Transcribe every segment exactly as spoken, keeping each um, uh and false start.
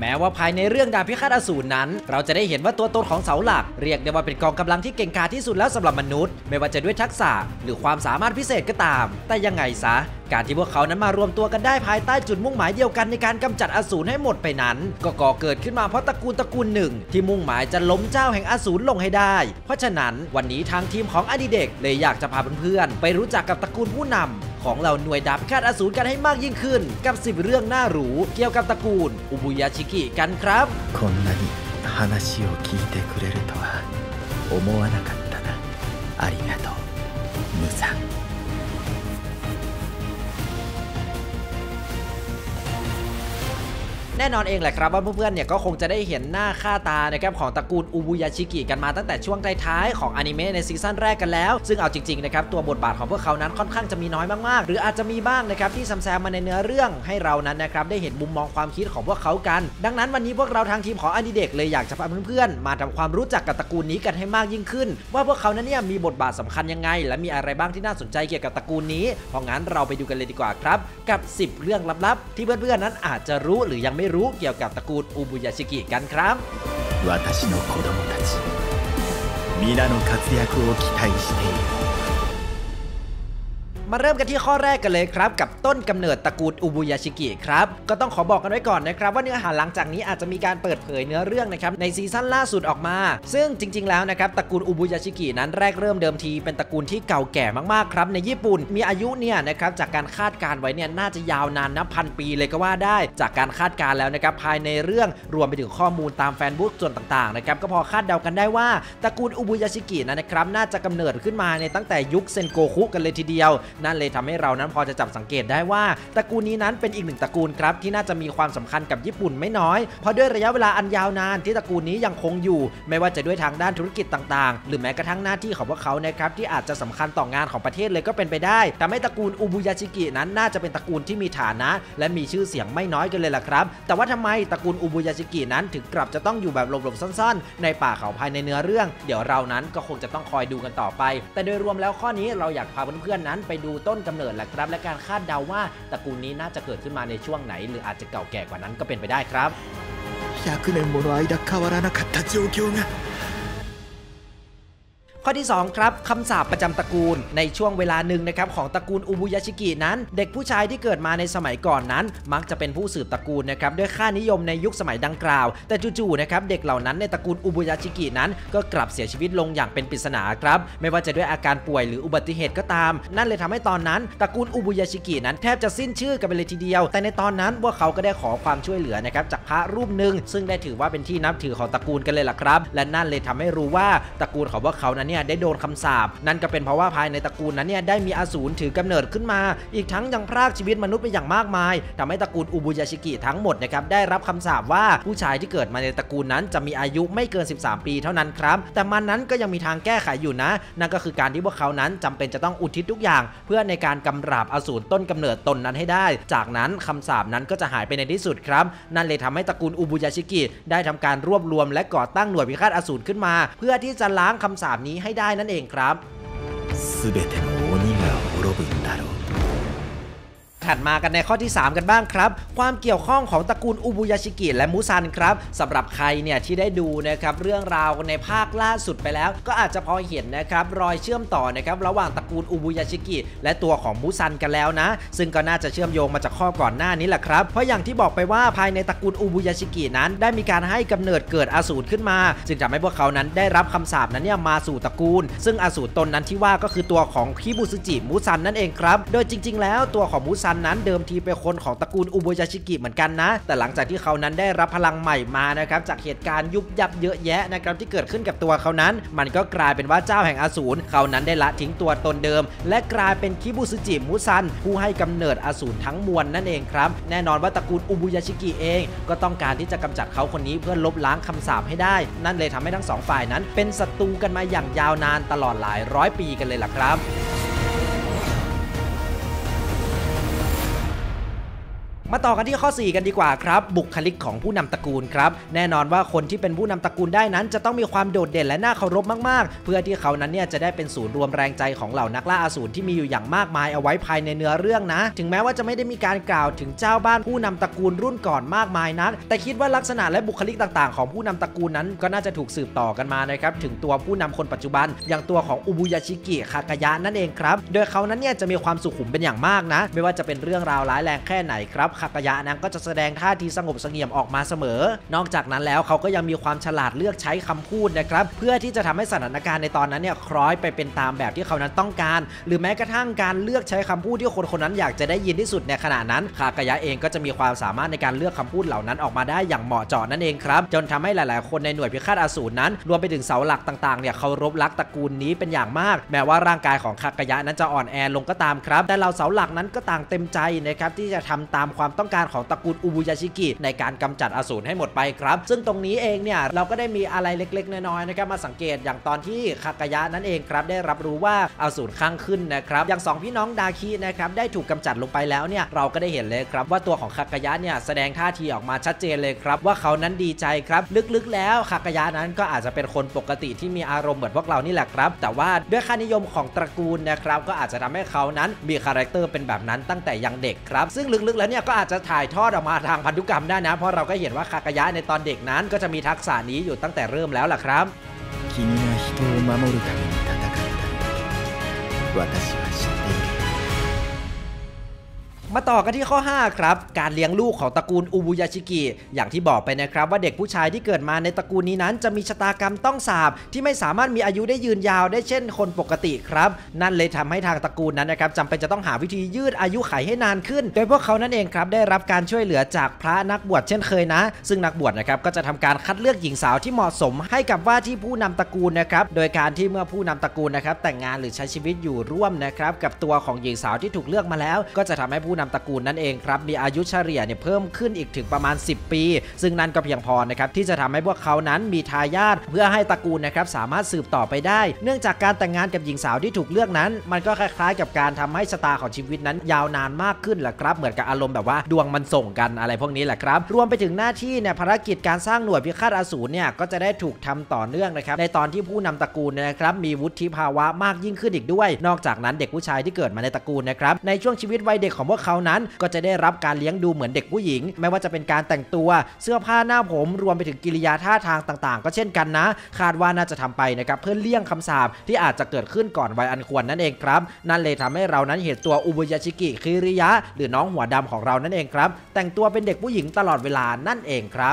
ม้ว่าภายในเรื่องดาบพิฆาตอสูรนั้นเราจะได้เห็นว่าตัวตนของเสาหลักเรียกได้ว่าเป็นกองกำลังที่เก่งกาจที่สุดแล้วสำหรับมนุษย์ไม่ว่าจะด้วยทักษะหรือความสามารถพิเศษก็ตามแต่ยังไงซะการที่พวกเขานั้นมารวมตัวกันได้ภายใต้จุดมุ่งหมายเดียวกันในการกำจัดอสูรให้หมดไปนั้นก็ก่อเกิดขึ้นมาเพราะตระกูลตระกูลหนึ่งที่มุ่งหมายจะล้มเจ้าแห่งอสูรลงให้ได้เพราะฉะนั้นวันนี้ทางทีมของอดิเด็กเลยอยากจะพาเพื่อนๆไปรู้จักกับตระกูลผู้นำของเหล่าหน่วยดาบพิฆาตอสูรกันให้มากยิ่งขึ้นกับสิบเรื่องน่ารู้เกี่ยวกับตระกูลอุบุยาชิกิกันครับこんなに話を聞いてくれるとは思わなかったなありがとうムサแน่นอนเองแหละครับว่าเพื่อนๆเนี่ยก็คงจะได้เห็นหน้าค่าตานะครับของตระกูลอุบุยาชิกิกันมาตั้งแต่ช่วงท้ายๆของอนิเมะในซีซั่นแรกกันแล้วซึ่งเอาจริงๆนะครับตัวบทบาทของพวกเขานั้นค่อนข้างจะมีน้อยมากๆหรืออาจจะมีบ้างนะครับที่แซมๆมาในเนื้อเรื่องให้เรานั้นนะครับได้เห็นมุมมองความคิดของพวกเขากันดังนั้นวันนี้พวกเราทางทีมของอดิเด็กเลยอยากจะพาเพื่อนๆมาทำความรู้จักกับตระกูลนี้กันให้มากยิ่งขึ้นว่าพวกเขานั้นเนี่ยมีบทบาทสำคัญยังไงและมีอะไรบ้างที่น่าสนใจเกี่ยวกับตระกูลนี้เพราะงั้นเราไปดูกันเลยดีกว่าครับกับสิบเรื่องลับๆที่เพื่อนๆนั้นอาจจะรู้หรือยังไม่รู้เกี่ยวกับตระกูลอุบุยาชิกิกันครับ私の子供たち皆の活躍を期待しているมาเริ่มกันที่ข้อแรกกันเลยครับกับต้นกำเนิดตระกูลอุบุยาชิกิครับก็ต้องขอบอกกันไว้ก่อนนะครับว่าเนื้อหาหลังจากนี้อาจจะมีการเปิดเผยเนื้อเรื่องนะครับในซีซั่นล่าสุดออกมาซึ่งจริงๆแล้วนะครับตระกูลอุบุยาชิกินั้นแรกเริ่มเดิมทีเป็นตระกูลที่เก่าแก่มากๆครับในญี่ปุ่นมีอายุเนี่ยนะครับจากการคาดการไว้เนี่ยน่าจะยาวนานนับพันปีเลยก็ว่าได้จากการคาดการแล้วนะครับภายในเรื่องรวมไปถึงข้อมูลตามแฟนบุ๊กส่วนต่างๆนะครับก็พอคาดเดากันได้ว่าตระกูลอุบุยาชิกินั้นนะครับน่าจะกำเนิดขึ้นมาในตั้งแต่ยุคเซนโกคุกันเลยทีเดียวนั่นเลยทำให้เรานั้นพอจะจับสังเกตได้ว่าตระกูลนี้นั้นเป็นอีกหนึ่งตระกูลครับที่น่าจะมีความสำคัญกับญี่ปุ่นไม่น้อยเพราะด้วยระยะเวลาอันยาวนานที่ตระกูลนี้ยังคงอยู่ไม่ว่าจะด้วยทางด้านธุรกิจต่างๆหรือแม้กระทั่งหน้าที่ของพวกเขานะครับที่อาจจะสำคัญต่องานของประเทศเลยก็เป็นไปได้ทำให้ตระกูลอุบุยาชิกินั้นน่าจะเป็นตระกูลที่มีฐานะและมีชื่อเสียงไม่น้อยกันเลยล่ะครับแต่ว่าทำไมตระกูลอุบุยาชิกินั้นถึงกลับจะต้องอยู่แบบหลบๆซ่อนๆในป่าเขาภายในเนื้อเรื่องเดี๋ยวเรานั้นก็คงจะต้องคอยดูกันต่อไปแต่โดยรวมแล้วข้อนี้เราอยากพาเพื่อนๆนั้นไปดูต้นกำเนิดแหละครับและการคาดเดาว่าตระกูลนี้น่าจะเกิดขึ้นมาในช่วงไหนหรืออาจจะเก่าแก่กว่านั้นก็เป็นไปได้ครับひゃくねんもの間変わらなかった状況がข้อที่สองครับคำสาปประจำตระกูลในช่วงเวลาหนึ่งนะครับของตระกูลอุบุยาชิกินั้นเด็กผู้ชายที่เกิดมาในสมัยก่อนนั้นมักจะเป็นผู้สืบตระกูลนะครับด้วยค่านิยมในยุคสมัยดังกล่าวแต่จู่ๆนะครับเด็กเหล่านั้นในตระกูลอุบุยาชิกินั้นก็กลับเสียชีวิตลงอย่างเป็นปริศนาครับไม่ว่าจะด้วยอาการป่วยหรืออุบัติเหตุก็ตามนั่นเลยทำให้ตอนนั้นตระกูลอุบุยาชิกินั้นแทบจะสิ้นชื่อกันไปเลยทีเดียวแต่ในตอนนั้นพวกเขาก็ได้ขอความช่วยเหลือนะครับจากพระรูปหนึ่งซึ่งได้ถือว่าเป็นที่นับถือของตระกูลกันเลยล่ะครับและนั่นเลยทำให้รู้ว่าตระกูลของพวกเขานั้นเนี่ยได้โดนคำสาปนั่นก็เป็นเพราะว่าภายในตระกูลนั้นเนี่ยได้มีอสูรถือกำเนิดขึ้นมาอีกทั้งยังพรากชีวิตมนุษย์ไปอย่างมากมายทำให้ตระกูลอุบุยาชิกิทั้งหมดนะครับได้รับคำสาปว่าผู้ชายที่เกิดมาในตระกูลนั้นจะมีอายุไม่เกินสิบสามปีเท่านั้นครับแต่มันนั้นก็ยังมีทางแก้ไขอยู่นะนั่นก็คือการที่พวกเขานั้นจำเป็นจะต้องอุทิศทุกอย่างเพื่อในการกำราบอสูรต้นกำเนิดตนนั้นให้ได้จากนั้นคำสาปนั้นก็จะหายไปในที่สุดครับนั่นเลยทำให้ตระกูลอุบุยาชิกิได้ทำการรวบรวมและก่อตั้งหน่วยพิฆาตอสูรขึ้นมาเพื่อที่จะล้างคำสาปนี้ให้ได้นั่นเองครับすべての鬼が滅ぶんだろうถัดมากันในข้อที่สามกันบ้างครับความเกี่ยวข้องของตระกูลอุบุยาชิกิและมุซันครับสำหรับใครเนี่ยที่ได้ดูนะครับเรื่องราวในภาคล่าสุดไปแล้วก็อาจจะพอเห็นนะครับรอยเชื่อมต่อนะครับระหว่างตระกูลอุบุยาชิกิและตัวของมุซันกันแล้วนะซึ่งก็น่าจะเชื่อมโยงมาจากข้อก่อนหน้านี้แหละครับเพราะอย่างที่บอกไปว่าภายในตระกูลอุบุยาชิกินั้นได้มีการให้กำเนิดเกิดอสูรขึ้นมาจึงทำให้พวกเขานั้นได้รับคำสาปนั้นเนี่ยมาสู่ตระกูลซึ่งอสูรตนนั้นที่ว่าก็คือตัวของคิบุซึจิมุซันนั่นเองครับโดยจริงๆแล้วตัวของมุซันนั้นเดิมทีเป็นคนของตระกูลอุบุยาชิกิเหมือนกันนะแต่หลังจากที่เขานั้นได้รับพลังใหม่มานะครับจากเหตุการณ์ยุบยับเยอะแยะนะครับที่เกิดขึ้นกับตัวเขานั้นมันก็กลายเป็นว่าเจ้าแห่งอสูรเขานั้นได้ละทิ้งตัวตนเดิมและกลายเป็นคิบุซึจิมุซันผู้ให้กำเนิดอสูรทั้งมวลนั่นเองครับแน่นอนว่าตระกูลอุบุยาชิกิเองก็ต้องการที่จะกำจัดเขาคนนี้เพื่อลบล้างคำสาปให้ได้นั่นเลยทำให้ทั้งสองฝ่ายนั้นเป็นศัตรูกันมาอย่างยาวนานตลอดหลายร้อยปีกันเลยล่ะครับมาต่อกันที่ข้อสี่กันดีกว่าครับบุคลิกของผู้นำตระกูลครับแน่นอนว่าคนที่เป็นผู้นำตระกูลได้นั้นจะต้องมีความโดดเด่นและน่าเคารพมากๆเพื่อที่เขานั้นเนี่ยจะได้เป็นศูนย์รวมแรงใจของเหล่านักล่าอสูรที่มีอยู่อย่างมากมายเอาไว้ภายในเนื้อเรื่องนะถึงแม้ว่าจะไม่ได้มีการกล่าวถึงเจ้าบ้านผู้นำตระกูลรุ่นก่อนมากมายนักแต่คิดว่าลักษณะและบุคลิกต่างๆของผู้นำตระกูลนั้นก็น่าจะถูกสืบต่อกันมานะครับถึงตัวผู้นำคนปัจจุบันอย่างตัวของอุบุยาชิกิคากายะนั่นเองครับโดยเขานั้นเนี่ยจะมีความสุขุมเป็นอย่างมากนะไม่ว่าจะเป็นเรื่องราวร้ายแรงแค่ไหนครับคากายะนั้นก็จะแสดงท่าทีสงบเสงี่ยมออกมาเสมอนอกจากนั้นแล้วเขาก็ยังมีความฉลาดเลือกใช้คำพูดนะครับเพื่อที่จะทำให้สถานการณ์ในตอนนั้นเนี่ยคล้อยไปเป็นตามแบบที่เขานั้นต้องการหรือแม้กระทั่งการเลือกใช้คำพูดที่คนคนนั้นอยากจะได้ยินที่สุดในขณะนั้นคากายะเองก็จะมีความสามารถในการเลือกคำพูดเหล่านั้นออกมาได้อย่างเหมาะเจาะนั่นเองครับจนทำให้หลายๆคนในหน่วยพิฆาตอสูรนั้นรวมไปถึงเสาหลักต่างๆเนี่ยเคารพรักตระกูลนี้เป็นอย่างมากแม้ว่าร่างกายของคากายะนั้นจะอ่อนแอลงก็ตามครับแต่เหล่าเสาหลักนั้นก็ต่างเต็มใจนะครับที่จะทำตามความต้องการของตระกูลอุบุยาชิกิในการกำจัดอสูรให้หมดไปครับซึ่งตรงนี้เองเนี่ยเราก็ได้มีอะไรเล็กๆน้อยๆนะครับมาสังเกตอย่างตอนที่คากายะนั่นเองครับได้รับรู้ว่าอสูรข้างขึ้นนะครับอย่างสองพี่น้องดาคินะครับได้ถูกกำจัดลงไปแล้วเนี่ยเราก็ได้เห็นเลยครับว่าตัวของคากายะเนี่ยแสดงท่าทีออกมาชัดเจนเลยครับว่าเขานั้นดีใจครับลึกๆแล้วคากายะนั้นก็อาจจะเป็นคนปกติที่มีอารมณ์เหมือนพวกเรานี่แหละครับแต่ว่าด้วยค่านิยมของตระกูลนะครับก็อาจจะทำให้เขานั้นมีคาแรคเตอร์เป็นแบบนั้นตั้งแต่ยังเด็กครับซึ่งลึกๆแล้วเนี่ยก็อาจจะถ่ายทอดออกมาทางพันธุกรรมได้นะเพราะเราก็เห็นว่าคากายะในตอนเด็กนั้นก็จะมีทักษะนี้อยู่ตั้งแต่เริ่มแล้วล่ะครับ君が人を守るために戦った私は知っているมาต่อกันที่ข้อห้าครับการเลี้ยงลูกของตระกูลอุบุยาชิกิอย่างที่บอกไปนะครับว่าเด็กผู้ชายที่เกิดมาในตระกูลนี้นั้นจะมีชะตากรรมต้องสาปที่ไม่สามารถมีอายุได้ยืนยาวได้เช่นคนปกติครับนั่นเลยทำให้ทางตระกูลนั้นนะครับจำเป็นจะต้องหาวิธียืดอายุขัยให้นานขึ้นโดยพวกเขานั่นเองครับได้รับการช่วยเหลือจากพระนักบวชเช่นเคยนะซึ่งนักบวชนะครับก็จะทำการคัดเลือกหญิงสาวที่เหมาะสมให้กับว่าที่ผู้นำตระกูลนะครับโดยการที่เมื่อผู้นำตระกูลนะครับแต่งงานหรือใช้ชีวิตอยู่ร่วมนะครับกับตัวของหญิงสาวที่ถูกเลือกมาแล้วก็จะทำให้ผู้นำตระกูลนั่นเองครับมีอายุเฉลี่ยเนี่ยเพิ่มขึ้นอีกถึงประมาณสิบปีซึ่งนั่นก็เพียงพอนะครับที่จะทำให้พวกเขานั้นมีทายาทเพื่อให้ตระกูลนะครับสามารถสืบต่อไปได้เนื่องจากการแต่งงานกับหญิงสาวที่ถูกเลือกนั้นมันก็คล้ายๆกับการทำให้ชะตาของชีวิตนั้นยาวนานมากขึ้นแหละครับเหมือนกับอารมณ์แบบว่าดวงมันส่งกันอะไรพวกนี้แหละครับรวมไปถึงหน้าที่เนี่ยภารกิจการสร้างหน่วยพิฆาตอสูรเนี่ยก็จะได้ถูกทำต่อเนื่องนะครับในตอนที่ผู้นำตระกูลนะครับมีวุฒิภาวะมากยิ่งขึ้นอีกด้วยนอกจากนั้นเด็กผู้ชายที่เกิดมาในตระกูลนะครับในช่วงชีวิตวัยเด็กของพวกเขานั้นก็จะได้รับการเลี้ยงดูเหมือนเด็กผู้หญิงไม่ว่าจะเป็นการแต่งตัวเสื้อผ้าหน้าผมรวมไปถึงกิริยาท่าทางต่างๆก็เช่นกันนะคาดว่าน่าจะทำไปนะครับเพื่อเลี่ยงคำสาปที่อาจจะเกิดขึ้นก่อนวัยอันควรนั่นเองครับนั่นเลยทำให้เรานั้นเห็นตัวอุบุยาชิกิคิริยะหรือน้องหัวดำของเรานั่นเองครับแต่งตัวเป็นเด็กผู้หญิงตลอดเวลานั่นเองครับ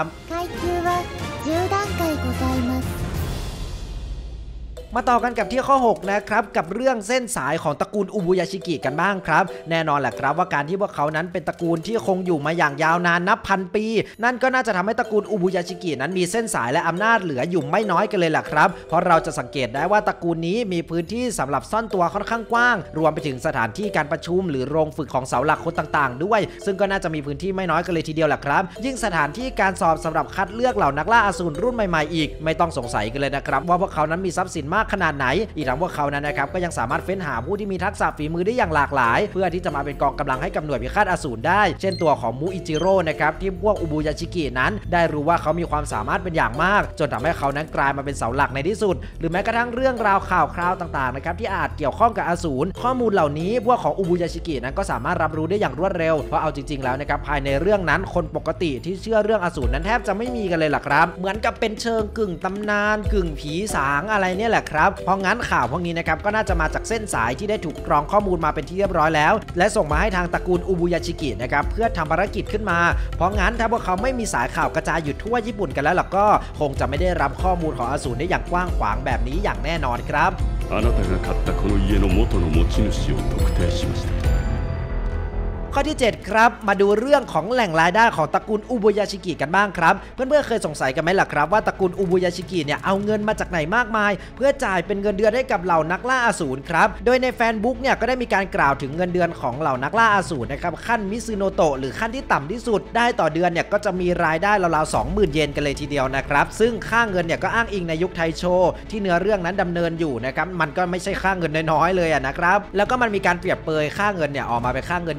มาต่อกันกับที่ข้อหกนะครับกับเรื่องเส้นสายของตระกูลอุบุยาชิกิกันบ้างครับแน่นอนแหละครับว่าการที่พวกเขานั้นเป็นตระกูลที่คงอยู่มาอย่างยาวนานนับพันปีนั่นก็น่าจะทำให้ตระกูลอุบุยาชิกินั้นมีเส้นสายและอำนาจเหลืออยู่ไม่น้อยกันเลยแหละครับเพราะเราจะสังเกตได้ว่าตระกูลนี้มีพื้นที่สำหรับซ่อนตัวค่อนข้างกว้างรวมไปถึงสถานที่การประชุมหรือโรงฝึกของเสาหลักคนต่างๆด้วยซึ่งก็น่าจะมีพื้นที่ไม่น้อยกันเลยทีเดียวแหละครับยิ่งสถานที่การสอบสำหรับคัดเลือกเหล่านักล่าอสูรรุ่นใหม่ๆอีกไม่ต้องสงสัยกันเลยนะครับว่าพวกเขานั้นมีทรัพย์สินมากขนาดไหนอีกทั้งพวกเขานั้นนะครับก็ยังสามารถเฟ้นหาผู้ที่มีทักษะฝีมือได้อย่างหลากหลายเพื่อที่จะมาเป็นกองกำลังให้กับหน่วยพิฆาตอสูรได้เช่นตัวของมูอิจิโร่นะครับที่พวกอุบุยาชิกินั้นได้รู้ว่าเขามีความสามารถเป็นอย่างมากจนทำให้เขานั้นกลายมาเป็นเสาหลักในที่สุดหรือแม้กระทั่งเรื่องราวข่าวคราวต่างๆนะครับที่อาจเกี่ยวข้องกับอสูรข้อมูลเหล่านี้พวกของอุบุยาชิกินั้นก็สามารถรับรู้ได้อย่างรวดเร็วเพราะเอาจริงๆแล้วนะครับภายในเรื่องนั้นคนปกติที่เชื่อเรื่องอสูรนั้นแทบจะไม่มีกันเลยล่ะครับเหมือนกับเป็นเชิงกึ่งตำนานกึ่งผีสางอะไรเนี่ยแหละครับเพราะงั้นข่าวพวกนี้นะครับก็น่าจะมาจากเส้นสายที่ได้ถูกกรองข้อมูลมาเป็นที่เรียบร้อยแล้วและส่งมาให้ทางตระกูลอุบุยาชิกินะครับเพื่อทำภารกิจขึ้นมาเพราะงั้นถ้าพวกเขาไม่มีสายข่าวกระจายอยู่ทั่วญี่ปุ่นกันแล้วล่ะก็คงจะไม่ได้รับข้อมูลของอสูรได้อย่างกว้างขวางแบบนี้อย่างแน่นอนครับあなたが買ったこの家の元の持ち主を特定しました。 ข้อที่เจ็ดครับมาดูเรื่องของแหล่งรายได้ของตระกูลอุบุยาชิกิกันบ้างครับเพื่อนๆเคยสงสัยกันไหมล่ะครับว่าตระกูลอุบุยาชิกิเนี่ยเอาเงินมาจากไหนมากมายเพื่อจ่ายเป็นเงินเดือนให้กับเหล่านักล่าอสูรครับโดยในแฟนบุ๊กเนี่ยก็ได้มีการกล่าวถึงเงินเดือนของเหล่านักล่าอสูรนะครับขั้นมิซึโนโตะหรือขั้นที่ต่ำที่สุดได้ต่อเดือนเนี่ยก็จะมีรายได้ราวๆ สองหมื่น เยนกันเลยทีเดียวนะครับซึ่งค่าเงินเนี่ยก็อ้างอิงในยุคไทโชที่เนื้อเรื่องนั้นดำเนินอยู่นะครับมันก็ไม่ใช่ค่าเงินน้อยๆเลยนะครับแล้วก็มันมีการเปรียบเปรยค่าเงินเนี่ยออกมาเป็นค่าเงินเยนนะครับ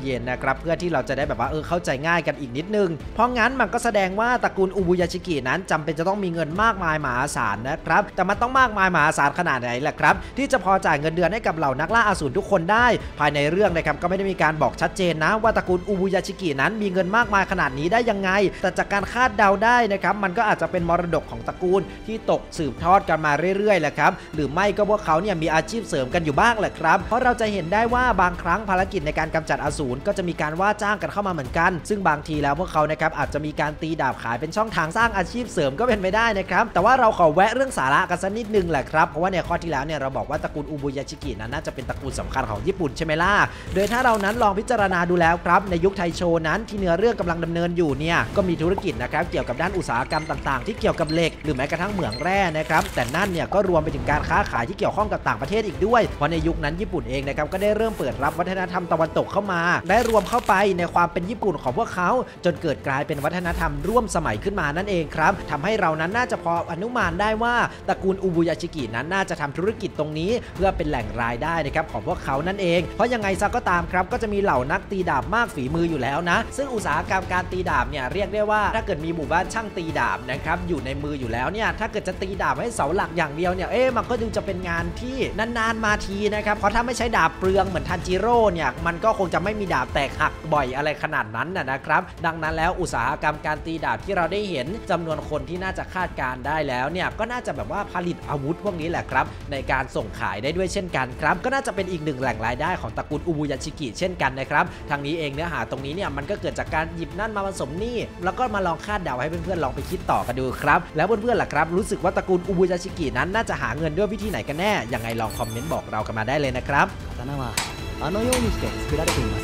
นะครับเพื่อที่เราจะได้แบบว่าเออเข้าใจง่ายกันอีกนิดนึงเพราะงั้นมันก็แสดงว่าตระกูลอุบุยาชิกินั้นจำเป็นจะต้องมีเงินมากมายมหาศาลนะครับแต่มันต้องมากมายมหาศาลขนาดไหนล่ะครับที่จะพอจ่ายเงินเดือนให้กับเหล่านักล่าอสูรทุกคนได้ภายในเรื่องนะครับก็ไม่ได้มีการบอกชัดเจนนะว่าตระกูลอุบุยาชิกินั้นมีเงินมากมายขนาดนี้ได้ยังไงแต่จากการคาดเดาได้นะครับมันก็อาจจะเป็นมรดกของตระกูลที่ตกสืบทอดกันมาเรื่อยๆแหละครับหรือไม่ก็พวกเขาเนี่ยมีอาชีพเสริมกันอยู่บ้างแหละครับเพราะเราจะเห็นได้ว่าบางครั้งภารกิจในการกำจัดอสูรก็จะมีการว่าจ้างกันเข้ามาเหมือนกันซึ่งบางทีแล้วพวกเขานะครับอาจจะมีการตีดาบขายเป็นช่องทางสร้างอาชีพเสริมก็เป็นไปได้นะครับแต่ว่าเราขอแวะเรื่องสาระกันสักนิดนึงแหละครับเพราะว่าในข้อที่แล้วเนี่ยเราบอกว่าตระกูลอุบุยาชิกินั้นน่าจะเป็นตระกูลสำคัญของญี่ปุ่นใช่ไหมล่ะโดยถ้าเรานั้นลองพิจารณาดูแล้วครับในยุคไทโชนั้นที่เนื้อเรื่องกำลังดำเนินอยู่เนี่ยก็มีธุรกิจนะครับเกี่ยวกับด้านอุตสาหกรรมต่างๆที่เกี่ยวกับเหล็กหรือแม้กระทั่งเหมืองแร่นะครับแต่นั่นเนี่ยก็รวมไปถึงการค้าขายที่เกี่ยวข้องกับต่างประเทศอีกด้วยเพราะในยุคนั้นญี่ปุ่นเองนะครับก็ได้เริ่มเปิดรับวัฒนธรรมตะวันตกเข้ามาได้รวมเข้าไปในความเป็นญี่ปุ่นของพวกเขาจนเกิดกลายเป็นวัฒนธรรมร่วมสมัยขึ้นมานั่นเองครับทำให้เรานั้นน่าจะพออนุมานได้ว่าตระกูลอุบุยาชิกินั้นน่าจะทำธุรกิจตรงนี้เพื่อเป็นแหล่งรายได้นะครับของพวกเขานั่นเองเพราะยังไงซะก็ตามครับก็จะมีเหล่านักตีดาบมากฝีมืออยู่แล้วนะซึ่งอุตสาหกรรมการตีดาบเนี่ยเรียกได้ว่าถ้าเกิดมีหมู่บ้านช่างตีดาบนะครับอยู่ในมืออยู่แล้วเนี่ยถ้าเกิดจะตีดาบให้เสาหลักอย่างเดียวเนี่ยเอ๊ะมันก็ดูจะเป็นงานที่นานๆมาทีนะครับเพราะถ้าไม่ใช้ดาบเปลืองเหมือนทันจิโร่เนี่ยมันก็คงจะไม่มีดาบแตกหักบ่อยอะไรขนาดนั้นนะครับดังนั้นแล้วอุตสาหกรรมการตีดาบที่เราได้เห็นจำนวนคนที่น่าจะคาดการได้แล้วเนี่ยก็น่าจะแบบว่าผลิตอาวุธพวกนี้แหละครับในการส่งขายได้ด้วยเช่นกันครับก็น่าจะเป็นอีกหนึ่งแหล่งรายได้ของตระกูลอุบุยาชิกิเช่นกันนะครับทางนี้เองเนื้อหาตรงนี้เนี่ยมันก็เกิดจากการหยิบนั่นมาผสมนี่แล้วก็มาลองคาดเดาให้เพื่อนๆลองไปคิดต่อกันดูครับแล้วเพื่อนๆล่ะครับรู้สึกว่าตระกูลอุบุยาชิกินั้นน่าจะหาเงินด้วยวิธีไหนกันแน่ยังไงลองคอมเมนต์บอกเรากันมาได้เลยนะครับ刀はあのようにして作られています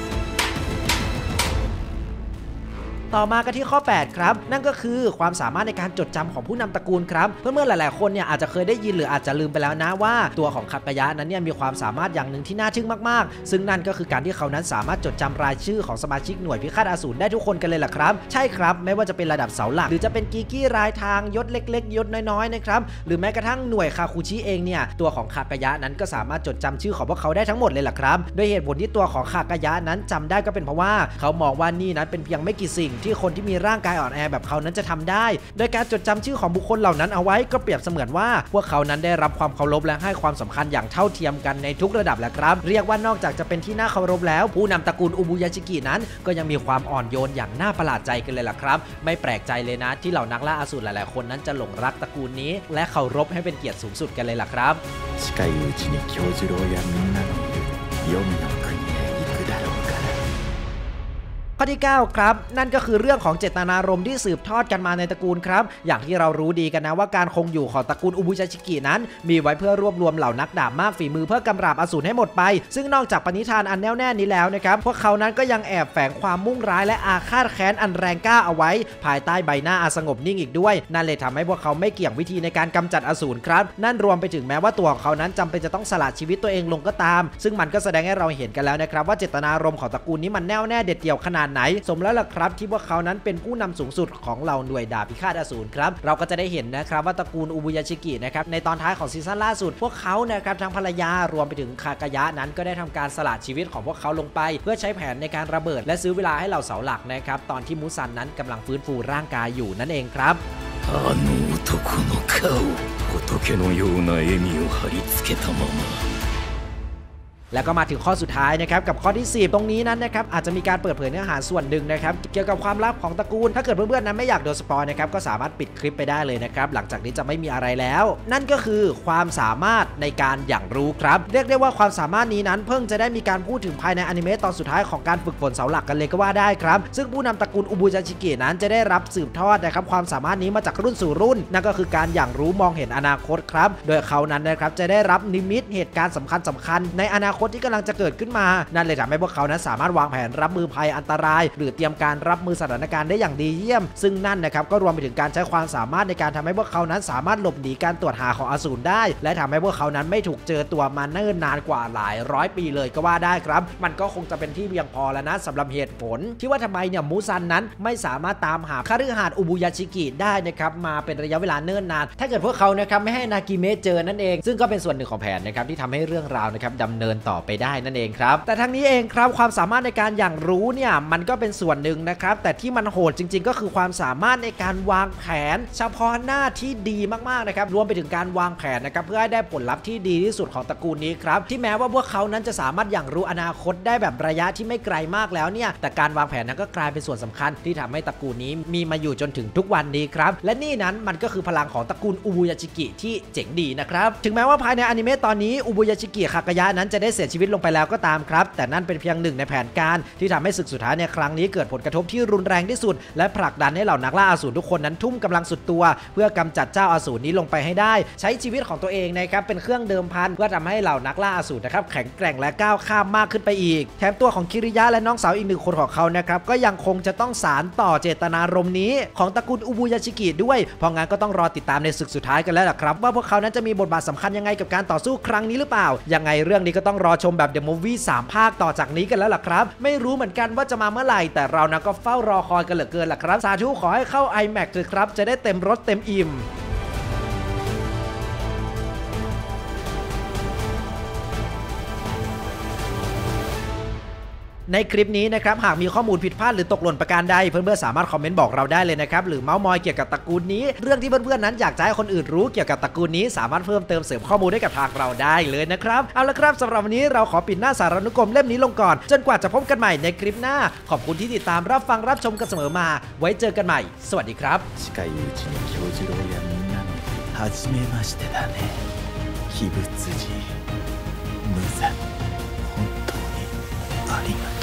ต่อมากันที่ข้อแปดครับนั่นก็คือความสามารถในการจดจำของผู้นำตระกูลครับเพื่อนๆหลายๆคนเนี่ยอาจจะเคยได้ยินหรืออาจจะลืมไปแล้วนะว่าตัวของคากายะนั้นเนี่ยมีความสามารถอย่างหนึ่งที่น่าทึ่งมากๆซึ่งนั่นก็คือการที่เขานั้นสามารถจดจำรายชื่อของสมาชิกหน่วยพิฆาตอสูรได้ทุกคนกันเลยล่ะครับใช่ครับไม่ว่าจะเป็นระดับเสาหลักหรือจะเป็นกีกี้รายทางยศเล็กๆยศน้อยๆนะครับหรือแม้กระทั่งหน่วยคาคุชิเองเนี่ยตัวของคากายะนั้นก็สามารถจดจำชื่อของพวกเขาได้ทั้งหมดเลยล่ะครับโดยเหตุผลที่ตัวของคากายะนั้นจำได้ก็เป็นเพราะว่าเขามองว่านี่นั้นเป็นเพียงไม่กี่สิ่งที่คนที่มีร่างกายอ่อนแอแบบเขานั้นจะทำได้โดยการจดจำชื่อของบุคคลเหล่านั้นเอาไว้ก็เปรียบเสมือนว่าพวกเขานั้นได้รับความเคารพและให้ความสำคัญอย่างเท่าเทียมกันในทุกระดับแหละครับเรียกว่านอกจากจะเป็นที่น่าเคารพแล้วผู้นำตระกูลอุบุยาชิกินั้นก็ยังมีความอ่อนโยนอย่างน่าประหลาดใจกันเลยล่ะครับไม่แปลกใจเลยนะที่เหล่านักล่าอสูรหลายๆคนนั้นจะหลงรักตระกูลนี้และเคารพให้เป็นเกียรติสูงสุดกันเลยล่ะครับ近いうちに京次郎やみんなのいる黄泉の国へ行くだろうからข้อที่เก้าครับนั่นก็คือเรื่องของเจตนารมณ์ที่สืบทอดกันมาในตระกูลครับอย่างที่เรารู้ดีกันนะว่าการคงอยู่ของตระกูลอุบุยาชิกินั้นมีไว้เพื่อรวบรวมเหล่านักดาบมากฝีมือเพื่อกำราบอสูรให้หมดไปซึ่งนอกจากปณิธานอันแน่วแน่นี้แล้วนะครับพวกเขานั้นก็ยังแอบแฝงความมุ่งร้ายและอาฆาตแค้นอันแรงกล้าเอาไว้ภายใต้ใบหน้าอาสงบนิ่งอีกด้วยนั่นเลยทำให้พวกเขาไม่เกี่ยงวิธีในการกำจัดอสูรครับนั่นรวมไปถึงแม้ว่าตัวของเขานั้นจำเป็นจะต้องสละชีวิตตัวเองลงก็ตามซึ่งมันก็แสดงให้เราเห็นกันแล้วนะครับว่าเจตนารมณ์ของตระกูลนี้มันแน่วแน่เด็ดเดี่ยวขนาดไหนสมแล้วครับที่พวกเขานั้นเป็นผู้นำสูงสุดของเหล่าหน่วยดาบพิฆาตอสูรครับเราก็จะได้เห็นนะครับว่าตระกูลอุบุยาชิกินะครับในตอนท้ายของซีซั่นล่าสุดพวกเขานะครับทั้งภรรยารวมไปถึงคากายะนั้นก็ได้ทำการสละชีวิตของพวกเขาลงไปเพื่อใช้แผนในการระเบิดและซื้อเวลาให้เหล่าเสาหลักนะครับตอนที่มูซันนั้นกำลังฟื้นฟูร่างกายอยู่นั่นเองครับあの男の顔仏のような笑みを貼り付けたままแล้วก็มาถึงข้อสุดท้ายนะครับกับข้อที่สิบตรงนี้นั้นนะครับอาจจะมีการเปิดเผยเนื้อหาส่วนหนึ่งนะครับเกี่ยวกับความลับของตระกูลถ้าเกิดเพื่อนๆนั้นไม่อยากโดนสปอยนะครับก็สามารถปิดคลิปไปได้เลยนะครับหลังจากนี้จะไม่มีอะไรแล้วนั่นก็คือความสามารถในการอย่างรู้ครับเรียกได้ว่าความสามารถนี้นั้นเพิ่งจะได้มีการพูดถึงภายในอนิเมะตอนสุดท้ายของการฝึกฝนเสาหลักกันเลยก็ว่าได้ครับซึ่งผู้นำตระกูลอุบุยาชิกินั้นจะได้รับสืบทอดนะครับความสามารถนี้มาจากรุ่นสู่รุ่นนั่นก็คือการอย่างรู้มองเห็นอนาคตครับโดยเขานั้นนะครับจะได้รับนิมิตเหตุการณ์สำคัญสำคัญในอนาคตที่กำลังจะเกิดขึ้นมานั่นเลยทำให้พวกเขานั้นสามารถวางแผนรับมือภัยอันตรายหรือเตรียมการรับมือสถานการณ์ได้อย่างดีเยี่ยมซึ่งนั่นนะครับก็รวมไปถึงการใช้ความสามารถในการทำให้พวกเขานั้นสามารถหลบหนีการตรวจหาของอสูรได้และทำให้พวกเขานั้นไม่ถูกเจอตัวมาเนิ่นนานกว่าหลายร้อยปีเลยก็ว่าได้ครับมันก็คงจะเป็นที่เพียงพอแล้วนะสำหรับเหตุผลที่ว่าทำไมเนี่ยมูซันนั้นไม่สามารถตามหาคฤหาสน์อุบุยาชิกิได้นะครับมาเป็นระยะเวลาเนิ่นนานถ้าเกิดพวกเขานะครับไม่ให้นากิเมะเจอนั่นเองซึ่งก็เป็นส่วนหนึ่งของแผนนะครับที่ทำให้เรื่องราวนะครับดำเนินต่อต่อไปได้นั่นเองครับแต่ทั้งนี้เองครับความสามารถในการอย่างรู้เนี่ยมันก็เป็นส่วนหนึ่งนะครับแต่ที่มันโหดจริงๆก็คือความสามารถในการวางแผนเฉพาะหน้าที่ดีมากๆนะครับรวมไปถึงการวางแผนนะครับเพื่อให้ได้ผลลัพธ์ที่ดีที่สุดของตระกูลนี้ครับที่แม้ว่าพวกเขานั้นจะสามารถอย่างรู้อนาคตได้แบบระยะที่ไม่ไกลมากแล้วเนี่ยแต่การวางแผนนั้นก็กลายเป็นส่วนสำคัญที่ทำให้ตระกูลนี้มีมาอยู่จนถึงทุกวันนี้ครับและนี่นั้นมันก็คือพลังของตระกูลอุบุยาชิกิที่เจ๋งดีนะครับถึงแม้ว่าภายในอนิเมะตอนนี้อุบุยาชิกิคากายะนั้นจะได้เสียชีวิตลงไปแล้วก็ตามครับแต่นั่นเป็นเพียงหนึ่งในแผนการที่ทำให้ศึกสุดท้ายในครั้งนี้เกิดผลกระทบที่รุนแรงที่สุดและผลักดันให้เหล่านักล่าอสูรทุกคนนั้นทุ่มกำลังสุดตัวเพื่อกำจัดเจ้าอสูรนี้ลงไปให้ได้ใช้ชีวิตของตัวเองนะครับเป็นเครื่องเดิมพันเพื่อทำให้เหล่านักล่าอสูรนะครับแข็งแกร่งและก้าวข้ามมากขึ้นไปอีกแถมตัวของคิริยะและน้องสาวอีกหนึ่งคนของเขานะครับก็ยังคงจะต้องสานต่อเจตนารมณ์นี้ของตระกูลอุบุยาชิกิด้วยเพราะงั้นก็ต้องรอติดตามในศึกสุดท้ายกันแล้วล่ะครับว่าพวกเขานั้นจะมีบทบาทสำคัญยังไงกับการต่อสู้ครั้งนี้หรือเปล่ายังไงเรื่องนี้ก็ต้องรอชมแบบเดอะมูฟวี่สามภาคต่อจากนี้กันแล้วล่ะครับไม่รู้เหมือนกันว่าจะมาเมื่อไหร่แต่เรานะก็เฝ้ารอคอยกันเหลือเกินล่ะครับสาธุขอให้เข้า ไอแม็กซ์ เถอะครับจะได้เต็มรถเต็มอิ่มในคลิปนี้นะครับหากมีข้อมูลผิดพลาดหรือตกหล่นประการใดเพื่อนๆสามารถคอมเมนต์บอกเราได้เลยนะครับหรือเมาส์มอยเกี่ยวกับตระกูลนี้เรื่องที่เพื่อนๆนั้นอยากจะให้คนอื่นรู้เกี่ยวกับตระกูลนี้สามารถเพิ่มเติมเสริมข้อมูลให้กับทางเราได้เลยนะครับเอาละครับสำหรับวันนี้เราขอปิดหน้าสารานุกรมเล่มนี้ลงก่อนจนกว่าจะพบกันใหม่ในคลิปหน้าขอบคุณที่ติดตามรับฟังรับชมกันเสมอมาไว้เจอกันใหม่สวัสดีครับ近いうちに京次郎やみんなの初めましてだね鬼物児無惨本当にありがとう